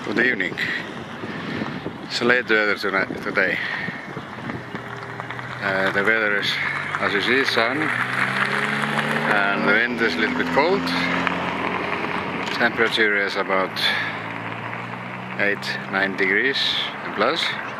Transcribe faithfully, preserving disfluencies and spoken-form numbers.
Good evening. It's late weather tonight, today. Uh, the weather is, as you see, sun, and the wind is a little bit cold. Temperature is about eight nine degrees and plus.